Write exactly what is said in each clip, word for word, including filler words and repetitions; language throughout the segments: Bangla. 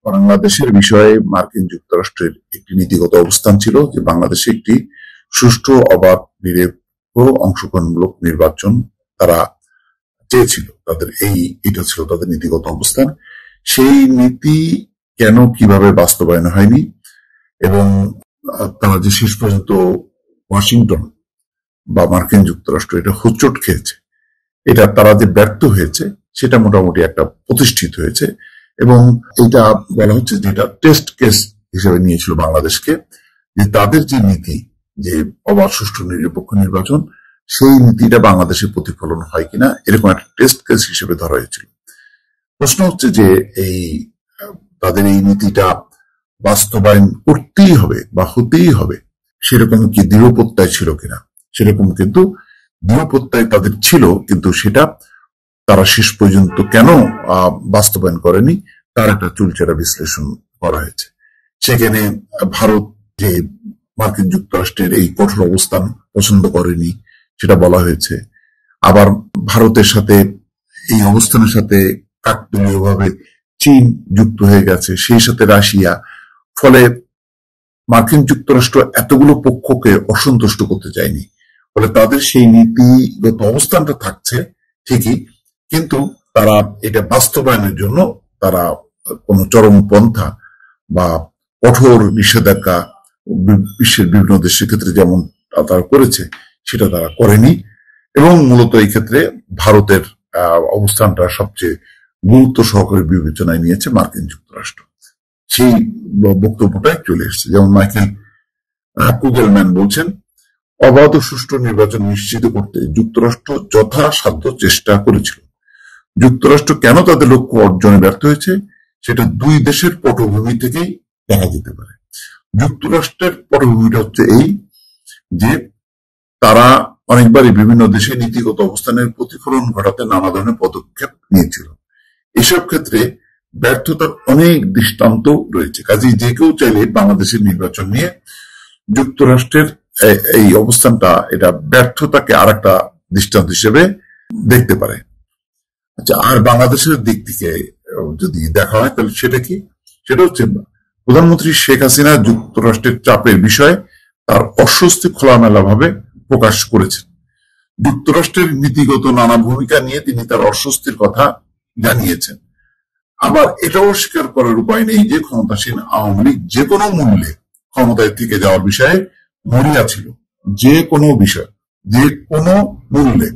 বাংলাদেশের বিষয়ে মার্কিন যুক্তরাষ্ট্রের একটি নীতিগত অবস্থান ছিল যে বাংলাদেশে একটি সুষ্ঠু, অবাধ, নিরপেক্ষ, অংশগ্রহণমূলক নির্বাচন তারা চেয়েছিল। তাদের এই এটা ছিল তাদের নীতিগত অবস্থান। সেই নীতি কেন কিভাবে বাস্তবায়ন হয়নি এবং তারা যে শেষ পর্যন্ত ওয়াশিংটন বা মার্কিন যুক্তরাষ্ট্র এটা হোঁচট খেয়েছে, এটা তারা যে ব্যর্থ হয়েছে সেটা মোটামুটি একটা প্রতিষ্ঠিত হয়েছে এবং এটা বলা হচ্ছে যেটা টেস্ট কেস হিসেবে নিয়েছিল বাংলাদেশকে, যে তাদের যে নীতি যে অবাধ, সুষ্ঠু, নিরপেক্ষ নির্বাচন, সেই নীতিটা বাংলাদেশে প্রতিফলন হয় কিনা এরকম একটা টেস্ট কেস হিসেবে ধরা হয়েছিল। প্রশ্ন হচ্ছে যে এই তাদের এই নীতিটা বাস্তবায়ন করতেই হবে বা হতেই হবে সেরকম কি দৃঢ় প্রত্যয় ছিল কিনা, সেরকম কিন্তু দৃঢ় প্রত্যয় তাদের ছিল, কিন্তু সেটা তারা শেষ পর্যন্ত কেন বাস্তবায়ন করেনি তার একটা চুলচেরা বিশ্লেষণ করা হয়েছে। সেখানে ভারত যে মার্কিন যুক্তরাষ্ট্রের এই কঠোর অবস্থান পছন্দ করেনি সেটা বলা হয়েছে। আবার ভারতের সাথে এই অবস্থানের সাথে কাকতালীয়ভাবে চীন যুক্ত হয়ে গেছে, সেই সাথে রাশিয়া। ফলে মার্কিন যুক্তরাষ্ট্র এতগুলো পক্ষকে অসন্তুষ্ট করতে চায়নি। ফলে তাদের সেই নীতিগত অবস্থানটা থাকছে ঠিকই, কিন্তু তারা এটা বাস্তবায়নের জন্য তারা কোন চরমপন্থা বা কঠোর নিষেধাজ্ঞা বিশ্বের বিভিন্ন দেশের ক্ষেত্রে যেমন তারা করেছে সেটা তারা করেনি। এবং মূলত এই ক্ষেত্রে ভারতের অবস্থানটা সবচেয়ে গুরুত্ব সহকারে বিবেচনায় নিয়েছে মার্কিন যুক্তরাষ্ট্র। সেই বক্তব্যটাই চলে এসেছে। যেমন মাইকেল কুগেলম্যান বলছেন, অবাধ ও সুষ্ঠু নির্বাচন নিশ্চিত করতে যুক্তরাষ্ট্র যথাসাধ্য চেষ্টা করেছিল। যুক্তরাষ্ট্র কেন তাদের লক্ষ্য অর্জনে ব্যর্থ হয়েছে সেটা দুই দেশের পটভূমি থেকেই দেখা যেতে পারে। যুক্তরাষ্ট্রের পটভূমিটা হচ্ছে এই যে তারা অনেকবারই বিভিন্ন দেশে নীতিগত অবস্থানের প্রতিফলন ঘটাতে নানা ধরনের পদক্ষেপ নিয়েছিল। এসব ক্ষেত্রে ব্যর্থতার অনেক দৃষ্টান্ত রয়েছে। কাজেই যে কেউ চাইলে বাংলাদেশের নির্বাচন নিয়ে যুক্তরাষ্ট্রের এই অবস্থানটা এটা ব্যর্থতাকে আর একটা দৃষ্টান্ত হিসেবে দেখতে পারে। আচ্ছা, আর বাংলাদেশের দিক থেকে যদি দেখা হয় তাহলে সেটা কি? সেটা হচ্ছে প্রধানমন্ত্রী শেখ হাসিনা যুক্তরাষ্ট্রের চাপের বিষয়ে তার অস্বস্তি খোলামেলা ভাবে প্রকাশ করেছেন। যুক্তরাষ্ট্রের নীতিগত নানা ভূমিকা নিয়ে তিনি তার অস্বস্তির কথা জানিয়েছেন। আবার এটাও স্বীকার করার উপায় নেই যে ক্ষমতাসীন আওয়ামী লীগ যে কোনো মূল্যে ক্ষমতায় থেকে যাওয়ার বিষয়ে মরিয়া ছিল। যে কোনো বিষয়, যে কোনো মূল্যে।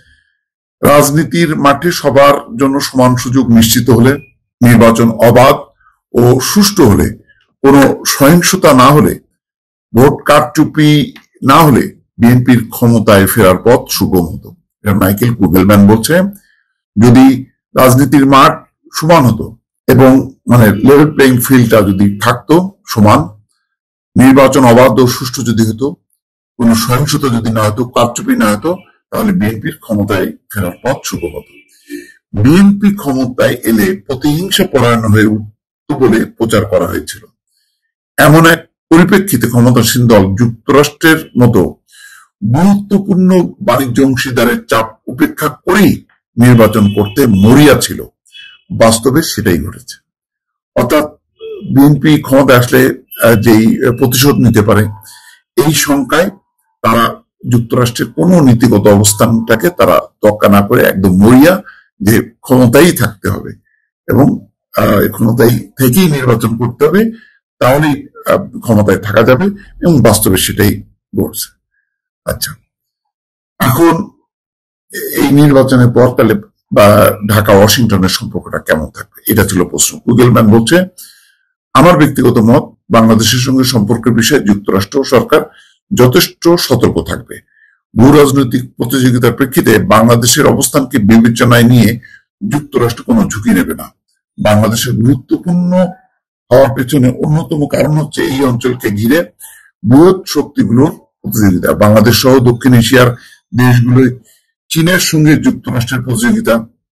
রাজনীতির মাঠে সবার জন্য সমান সুযোগ নিশ্চিত হলে, নির্বাচন অবাধ ও সুষ্ঠু হলে, কোনো সহিংসতা না হলে, ভোট কারচুপি না হলে বিএনপির ক্ষমতায় ফেরার পথ সুগম হতো। মাইকেল কুগেলম্যান বলছে, যদি রাজনীতির মাঠ সমান হতো এবং মানে লেভেল প্লেইং ফিল্ডটা যদি থাকতো সমান, নির্বাচন অবাধ ও সুষ্ঠু যদি হতো, কোন সহিংসতা যদি না হতো, কারচুপি না হতো, তাহলে বিএনপির ক্ষমতায় ফেরার পথ সুগম হতো। বিএনপি ক্ষমতায় এলে প্রতিহিংসা পরায়ণ হয়ে উঠত বলে প্রচার করা হয়েছিল। এমন এক পরিপ্রেক্ষিতে ক্ষমতাসীন দল যুক্তরাষ্ট্রের মতো গুরুত্বপূর্ণ বাণিজ্য অংশীদারের চাপ উপেক্ষা করেই নির্বাচন করতে মরিয়া ছিল। বাস্তবে সেটাই ঘটেছে। অর্থাৎ বিএনপি ক্ষমতায় আসলে যেই প্রতিশোধ নিতে পারে এই শঙ্কায় তারা যুক্তরাষ্ট্রের কোন নীতিগত অবস্থানটাকে তারা তোয়াক্কা না করে একদম মরিয়া যে ক্ষমতায় থাকতে হবে এবং ক্ষমতায় থেকেই নির্বাচন করতে হবে, তাহলেই ক্ষমতায় থাকা যাবে, এবং বাস্তবে সেটাই ঘটছে। আচ্ছা, এখন এই নির্বাচনের পর তাহলে বা ঢাকা ওয়াশিংটনের সম্পর্কটা কেমন থাকবে, এটা ছিল প্রশ্ন। কুগেলম্যান বলছে, আমার ব্যক্তিগত মত, বাংলাদেশের সঙ্গে সম্পর্কের বিষয়ে যুক্তরাষ্ট্র সরকার যথেষ্ট সতর্ক থাকবে। ভূ রাজনৈতিক প্রতিযোগিতার প্রেক্ষিতে বাংলাদেশের অবস্থানকে বিবেচনায় নিয়ে যুক্তরাষ্ট্র কোনো ঝুঁকি নেবে না। বাংলাদেশের গুরুত্বপূর্ণ হওয়ার পেছনে অন্যতম কারণ হচ্ছে এই অঞ্চলকে ঘিরে বৃহৎ শক্তিগুলোর প্রতিযোগিতা। বাংলাদেশ সহ দক্ষিণ এশিয়ার দেশগুলোয় চীনের সঙ্গে যুক্তরাষ্ট্রের প্রতিযোগিতা,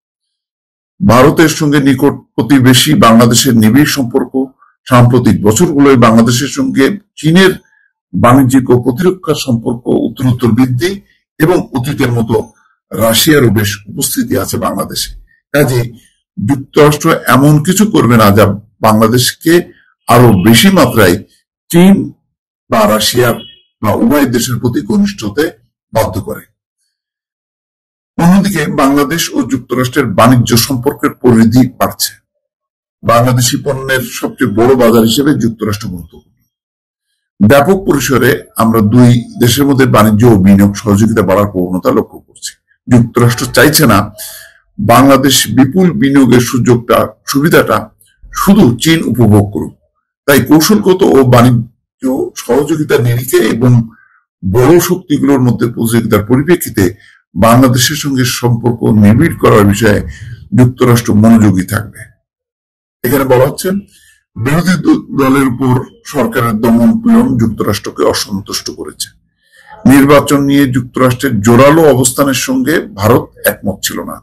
ভারতের সঙ্গে নিকট প্রতিবেশী বাংলাদেশের নিবিড় সম্পর্ক, সাম্প্রতিক বছরগুলোয় বাংলাদেশের সঙ্গে চীনের বাণিজ্যিক ও প্রতিরক্ষা সম্পর্ক উত্তরোত্তর বৃদ্ধি এবং অতীতের মতো রাশিয়ারও বেশ উপস্থিতি আছে বাংলাদেশে। কাজে যুক্তরাষ্ট্র এমন কিছু করবে না যা বাংলাদেশকে আরো বেশি মাত্রায় চীন বা রাশিয়ার বা উভয় দেশের প্রতি ঘনিষ্ঠ হতে বাধ্য করে। অন্যদিকে বাংলাদেশ ও যুক্তরাষ্ট্রের বাণিজ্য সম্পর্কের পরিধি বাড়ছে। বাংলাদেশি পণ্যের সবচেয়ে বড় বাজার হিসেবে যুক্তরাষ্ট্র গুরুত্বপূর্ণ। ব্যাপক পরিসরে আমরা দুই দেশের মধ্যে বাণিজ্য ও বিনিয়োগ সহযোগিতা বাড়ার প্রবণতা লক্ষ্য করছি। যুক্তরাষ্ট্র চাইছে না বাংলাদেশ বিপুল বিনিয়োগের সুযোগটা সুবিধাটা শুধু চীন উপভোগ করুক। তাই কৌশলগত ও বাণিজ্য সহযোগিতার নিরিখে এবং বড় শক্তিগুলোর মধ্যে প্রতিযোগিতার পরিপ্রেক্ষিতে বাংলাদেশের সঙ্গে সম্পর্ক নিবিড় করার বিষয়ে যুক্তরাষ্ট্র মনোযোগী থাকবে। এখানে বলা হচ্ছে বিরোধী দলের উপর সরকারের দমন পীড়ন যুক্তরাষ্ট্রকে অসন্তুষ্ট করেছে। নির্বাচন নিয়ে যুক্তরাষ্ট্রের জোরালো অবস্থানের সঙ্গে ভারত একমত ছিল না।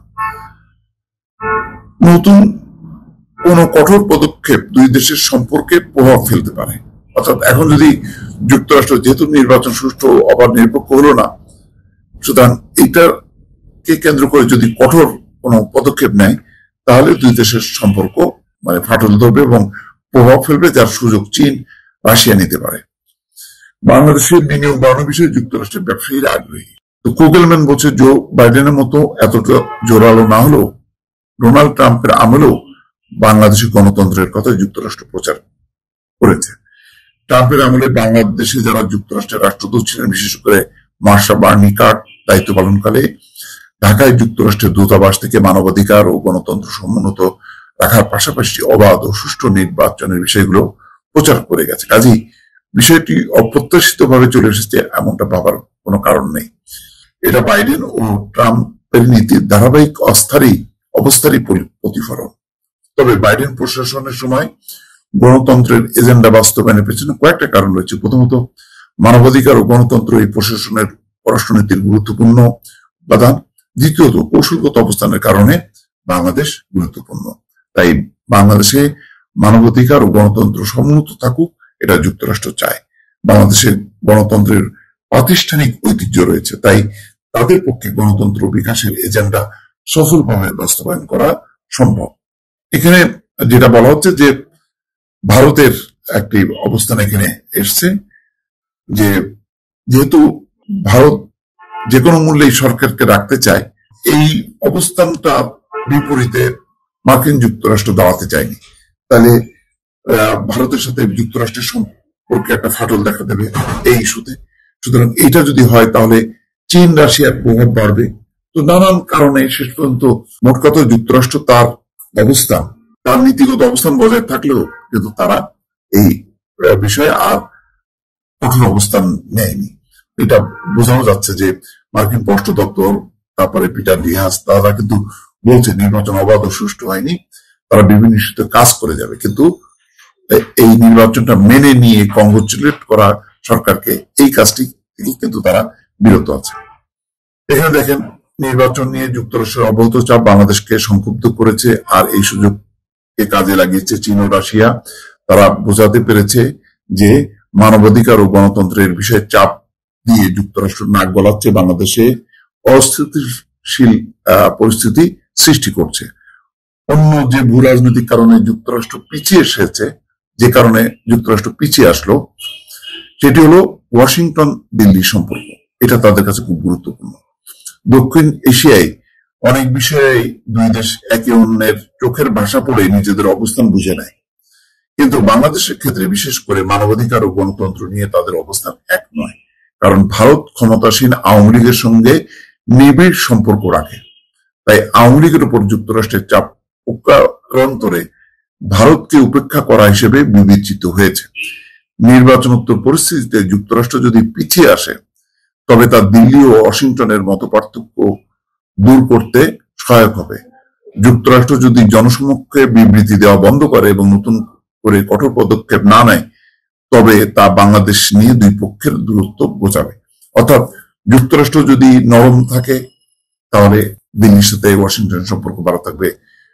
নতুন কোন কঠোর পদক্ষেপ দুই দেশের সম্পর্কে প্রভাব ফেলতে পারে। অর্থাৎ এখন যদি যুক্তরাষ্ট্র যেহেতু নির্বাচন সুষ্ঠু অবাধ নিরপেক্ষ হলো না, সুতরাং এইটাকে কেন্দ্র করে যদি কঠোর কোনো পদক্ষেপ নেয় তাহলে দুই দেশের সম্পর্ক মানে ফাটল ধরবে এবং প্রভাব ফেলবে, যার সুযোগ চীন রাশিয়া নিতে পারে। বাংলাদেশের বিনিয়োগ বাড়ানোর বিষয়ে যুক্তরাষ্ট্রের ব্যবসায়ীরা আগ্রহী। তো কুগেলম্যান বলছে জো বাইডেনের মতো এতটা জোরালো না হলেও ডোনাল্ড ট্রাম্পের আমলেও বাংলাদেশের গণতন্ত্রের কথা যুক্তরাষ্ট্র প্রচার করেছে। ট্রাম্পের আমলে বাংলাদেশে যারা যুক্তরাষ্ট্রের রাষ্ট্রদূত ছিলেন, বিশেষ করে মার্শা বার্নি কার্ট দায়িত্ব পালনকালে ঢাকায় যুক্তরাষ্ট্রের দূতাবাস থেকে মানবাধিকার ও গণতন্ত্র সমুন্নত রাখার পাশাপাশি অবাধ ও সুষ্ঠু নির্বাচনের বিষয়গুলো প্রচার করে গেছে। কাজেই বিষয়টি অপ্রত্যাশিত ভাবে চলে এসেছে এমনটা ভাবার কোনো কারণ নেই। এটা বাইডেন ও ট্রাম্পের নীতির ধারাবাহিক অস্থারী অবস্থারই প্রতিফলন। তবে বাইডেন প্রশাসনের সময় গণতন্ত্রের এজেন্ডা বাস্তবায়নের পেছনে কয়েকটা কারণ রয়েছে। প্রথমত, মানবাধিকার ও গণতন্ত্র এই প্রশাসনের পররাষ্ট্রনীতির গুরুত্বপূর্ণ উপাদান। দ্বিতীয়ত, কৌশলগত অবস্থানের কারণে বাংলাদেশ গুরুত্বপূর্ণ। তাই বাংলাদেশে মানবাধিকার ও গণতন্ত্র সমুন্নত থাকুক, এটা যুক্তরাষ্ট্র চায়। বাংলাদেশের গণতন্ত্রের প্রাতিষ্ঠানিক ঐতিহ্য রয়েছে, তাই তাদের পক্ষে গণতন্ত্র বিকাশের এজেন্ডা সফলভাবে বাস্তবায়ন করা সম্ভব। এখানে যেটা বলা হচ্ছে যে ভারতের একটি অবস্থান এখানে এসছে যে যেহেতু ভারত যে কোনো মূল্যেই সরকারকে রাখতে চায়, এই অবস্থানটা বিপরীতে মার্কিন যুক্তরাষ্ট্র দাঁড়াতে চায়নি। তাহলে ভারতের সাথে যুক্তরাষ্ট্রের সম্পর্কে একটা ফাটল দেখা দেবে এই ইস্যুতে। সুতরাং এটা যদি হয় তাহলে চীন রাশিয়ার প্রভাব বাড়বে। তো নানান কারণে শেষ পর্যন্ত মোট কথা যুক্তরাষ্ট্র তার অবস্থান তার নীতিগত অবস্থান বজায় থাকলেও কিন্তু তারা এই বিষয়ে আর কঠোর অবস্থান নেয়নি। এটা বোঝানো যাচ্ছে যে মার্কিন পররাষ্ট্র দপ্তর, তারপরে পিটার ডিহাস, তারা কিন্তু বলছে নির্বাচন অবাধ ও সুষ্ঠু হয়নি, তারা বিভিন্ন ইস্যুতে কাজ করে যাবে, কিন্তু এই নির্বাচনটা মেনে নিয়ে কংগ্রেচুলেট করা সরকারকে এই কাজটি থেকে কিন্তু তারা বিরত আছে। এখানে দেখেন নির্বাচন নিয়ে যুক্তরাষ্ট্রের অব্যাহত চাপ বাংলাদেশকে সংক্ষুব্ধ করেছে, আর এই সুযোগকে কাজে লাগিয়েছে চীন ও রাশিয়া। তারা বোঝাতে পেরেছে যে মানবাধিকার ও গণতন্ত্রের বিষয়ে চাপ দিয়ে যুক্তরাষ্ট্র নাক গলাচ্ছে, বাংলাদেশে অস্থিতিশীল পরিস্থিতি সৃষ্টি করছে। অন্য যে ভূ রাজনৈতিক কারণে যুক্তরাষ্ট্র পিছিয়ে এসেছে, যে কারণে যুক্তরাষ্ট্র পিছিয়ে আসলো, সেটি হলো ওয়াশিংটন দিল্লি সম্পর্ক। এটা তাদের কাছে খুব গুরুত্বপূর্ণ। দক্ষিণ এশিয়ায় অনেক বিষয়ে দুই দেশ একে অন্যের চোখের ভাষা পড়ে নিজেদের অবস্থান বুঝে নেয়, কিন্তু বাংলাদেশের ক্ষেত্রে বিশেষ করে মানবাধিকার ও গণতন্ত্র নিয়ে তাদের অবস্থান এক নয়। কারণ ভারত ক্ষমতাসীন আওয়ামী লীগের সঙ্গে নিবিড় সম্পর্ক রাখে। তাই আওয়ামী লীগের উপর যুক্তরাষ্ট্রের চাপ পক্ষান্তরে ভারতকে উপেক্ষা করা হিসেবে বিবেচিত হয়েছে। নির্বাচনোত্তর পরিস্থিতিতে যুক্তরাষ্ট্র যদি পিছিয়ে আসে তবে তা দিল্লি ও ওয়াশিংটনের মত পার্থক্য দূর করতে সহায়ক হবে। যুক্তরাষ্ট্র যদি জনসমক্ষে বিবৃতি দেওয়া বন্ধ করে এবং নতুন করে কঠোর পদক্ষেপ না নেয় তবে তা বাংলাদেশ নিয়ে দুই পক্ষের দূরত্ব বোঝাবে। অর্থাৎ যুক্তরাষ্ট্র যদি নরম থাকে তাহলে দিল্লির সাথে ওয়াশিংটনের সম্পর্ক ভালো থাকবে,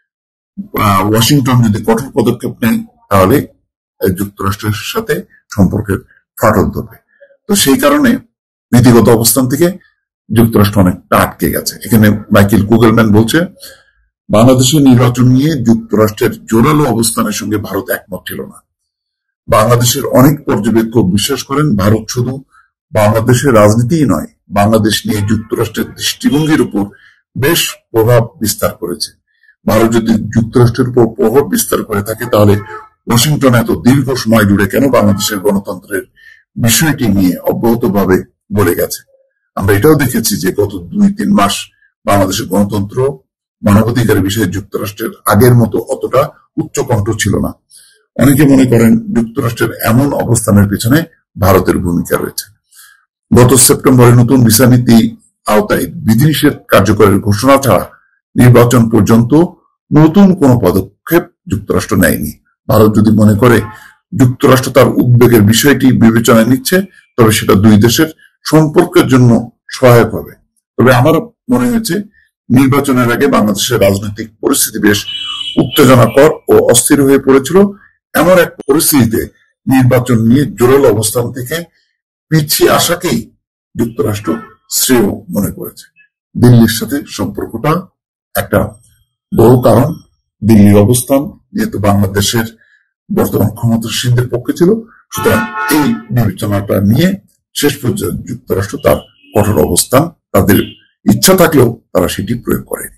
ওয়াশিংটন যদি কঠোর পদক্ষেপ নেয় তাহলে যুক্তরাষ্ট্রের সাথে সম্পর্কের ফাটল ধরবে। তো সেই কারণে নীতিগত অবস্থান থেকে যুক্তরাষ্ট্র অনেকটা আটকে গেছে। এখানে মাইকেল কুগেলম্যান বলছে বাংলাদেশের নির্বাচন নিয়ে যুক্তরাষ্ট্রের জোরালো অবস্থানের সঙ্গে ভারত একমত ছিল না। বাংলাদেশের অনেক পর্যবেক্ষক বিশ্বাস করেন ভারত শুধু বাংলাদেশের রাজনীতিই নয়, বাংলাদেশ নিয়ে যুক্তরাষ্ট্রের দৃষ্টিভঙ্গির উপর বেশ প্রভাব বিস্তার করেছে। ভারত যদি যুক্তরাষ্ট্রের উপর প্রভাব বিস্তার করে থাকে, তাহলে ওয়াশিংটন এত দীর্ঘ সময় জুড়ে কেন বাংলাদেশের গণতন্ত্রের বিষয়টি নিয়ে অব্যাহতভাবে বলে গেছে? আমরা এটাও দেখেছি যে গত দুই তিন মাস বাংলাদেশের গণতন্ত্র, মানবাধিকারের বিষয়ে যুক্তরাষ্ট্রের আগের মতো অতটা উচ্চকণ্ঠ ছিল না। অনেকে মনে করেন যুক্তরাষ্ট্রের এমন অবস্থানের পেছনে ভারতের ভূমিকা রয়েছে। গত সেপ্টেম্বরে নতুন ভিসা নীতি আওতায় বিধিনিষেধ কার্যকরের ঘোষণা ছাড়া নির্বাচন পর্যন্ত নতুন কোনো পদক্ষেপ যুক্তরাষ্ট্র নেয়নি। ভারত যদি মনে করে যুক্তরাষ্ট্র তার উদ্বেগের বিষয়টি বিবেচনায় নিচ্ছে, তবে সেটা দুই দেশের সম্পর্কের জন্য সহায়ক হবে। তবে আমার মনে হয়েছে নির্বাচনের আগে বাংলাদেশের রাজনৈতিক পরিস্থিতি বেশ উত্তেজনাকর ও অস্থির হয়ে পড়েছিল। এমন এক পরিস্থিতিতে নির্বাচন নিয়ে জোরালো অবস্থান থেকে পিছিয়ে আসাকেই যুক্তরাষ্ট্র শ্রেয় মনে করেছে। দিল্লির সাথে সম্পর্কটা একটা বড় কারণ। দিল্লির অবস্থান যেহেতু বাংলাদেশের বর্তমান ক্ষমতাসীনদের পক্ষে ছিল, সুতরাং এই বিবেচনাটা নিয়ে শেষ পর্যন্ত যুক্তরাষ্ট্র তার কঠোর অবস্থান, তাদের ইচ্ছা থাকলেও তারা সেটি প্রয়োগ করেনি।